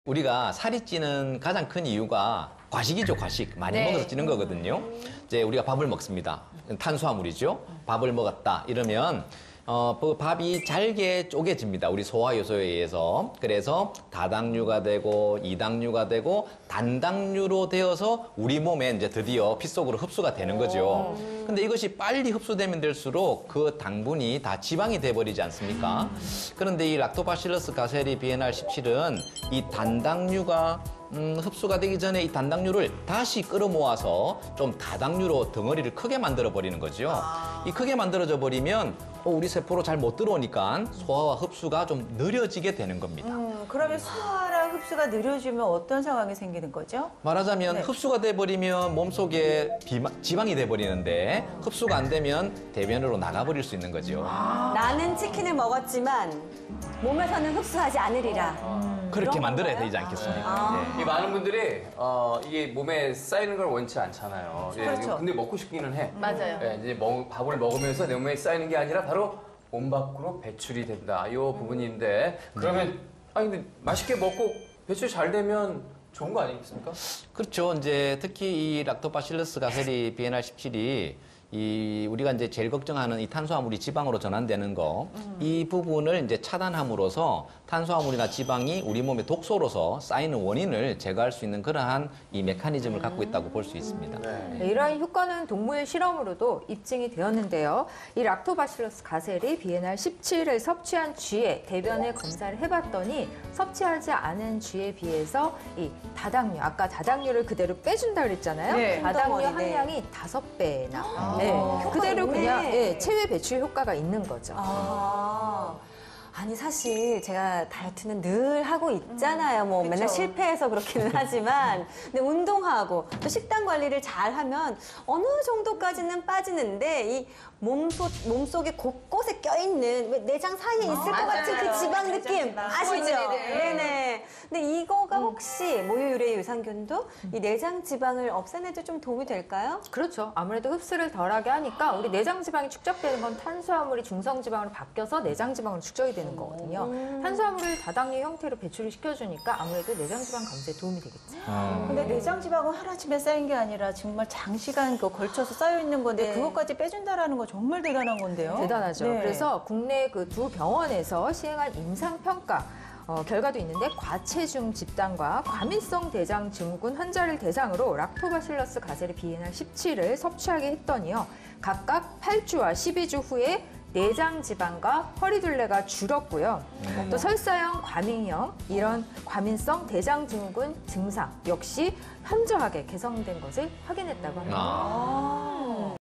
우리가 살이 찌는 가장 큰 이유가 과식이죠, 과식. 많이 먹어서 찌는 거거든요. 이제 우리가 밥을 먹습니다. 탄수화물이죠. 밥을 먹었다 이러면 그 밥이 잘게 쪼개집니다. 우리 소화 요소에 의해서. 그래서 다당류가 되고 이당류가 되고 단당류로 되어서 우리 몸에 이제 드디어 피 속으로 흡수가 되는 거죠. 근데 이것이 빨리 흡수되면 될수록 그 당분이 다 지방이 돼버리지 않습니까? 그런데 이 락토바실러스 가세리 BNR17은 이 단당류가 흡수가 되기 전에 이 단당류를 다시 끌어모아서 좀 다당류로 덩어리를 크게 만들어 버리는 거죠. 이 크게 만들어져 버리면 우리 세포로 잘 못 들어오니까 소화와 흡수가 좀 느려지게 되는 겁니다. 그러면 소화랑 흡수가 느려지면 어떤 상황이 생기는 거죠? 말하자면 흡수가 돼버리면 몸속에 지방이 돼버리는데 흡수가 안 되면 대변으로 나가버릴 수 있는 거죠. 나는 치킨을 먹었지만 몸에서는 흡수하지 않으리라. 그렇게 만들어야 되지 않겠습니까? 네. 이 많은 분들이 이게 몸에 쌓이는 걸 원치 않잖아요. 그렇죠. 근데 먹고 싶기는 해. 맞아요. 이제 밥을 먹으면서 내 몸에 쌓이는 게 아니라 바로 몸 밖으로 배출이 된다. 이 부분인데 그러면 근데 맛있게 먹고 배출 잘 되면 좋은 거 아니겠습니까? 그렇죠. 이제 특히 이 락토바실러스 가세리 BNR17이 우리가 이제 제일 걱정하는 이 탄수화물이 지방으로 전환되는 거, 이 부분을 이제 차단함으로써 탄수화물이나 지방이 우리 몸에 독소로서 쌓이는 원인을 제거할 수 있는 그러한 이 메커니즘을 갖고 있다고 볼 수 있습니다. 네, 이러한 효과는 동물 실험으로도 입증이 되었는데요. 이 락토바실러스 가세리 BNR17을 섭취한 쥐의 대변을 검사를 해봤더니 섭취하지 않은 쥐에 비해서 이 다당류, 아까 다당류를 그대로 빼준다 그랬잖아요. 네. 다당류 덩어리, 네. 함량이 5배나. 네, 효과가 그대로 있네. 그냥 체외 배출 효과가 있는 거죠. 아니 사실 제가 다이어트는 늘 하고 있잖아요. 뭐 맨날 실패해서 그렇기는 하지만 근데 운동하고 또 식단 관리를 잘 하면 어느 정도까지는 빠지는데 이 몸속에 곳곳에 껴있는 왜 내장 사이에 있을 것 같은 그 지방 느낌 아시죠? 네네. 근데 이거가 혹시 모유유래 유산균도 이 내장 지방을 없애는데 좀 도움이 될까요? 그렇죠. 아무래도 흡수를 덜하게 하니까 우리 내장 지방이 축적되는 건 탄수화물이 중성 지방으로 바뀌어서 내장 지방으로 축적이 되는 거거든요. 탄수화물을 다당류 형태로 배출을 시켜주니까 아무래도 내장 지방 감소에 도움이 되겠죠. 근데 내장 지방은 하루아침에 쌓인 게 아니라 정말 장시간 걸쳐서 쌓여 있는 건데 그것까지 빼준다라는 거 정말 대단한 건데요. 대단하죠. 네. 그래서 국내 그 두 병원에서 시행한 임상평가 결과도 있는데 과체중 집단과 과민성 대장 증후군 환자를 대상으로 락토바실러스 가세리 BNR17을 섭취하게 했더니요. 각각 8주와 12주 후에 내장 지방과 허리둘레가 줄었고요. 또 설사형, 과민형 이런 과민성 대장 증후군 증상 역시 현저하게 개선된 것을 확인했다고 합니다.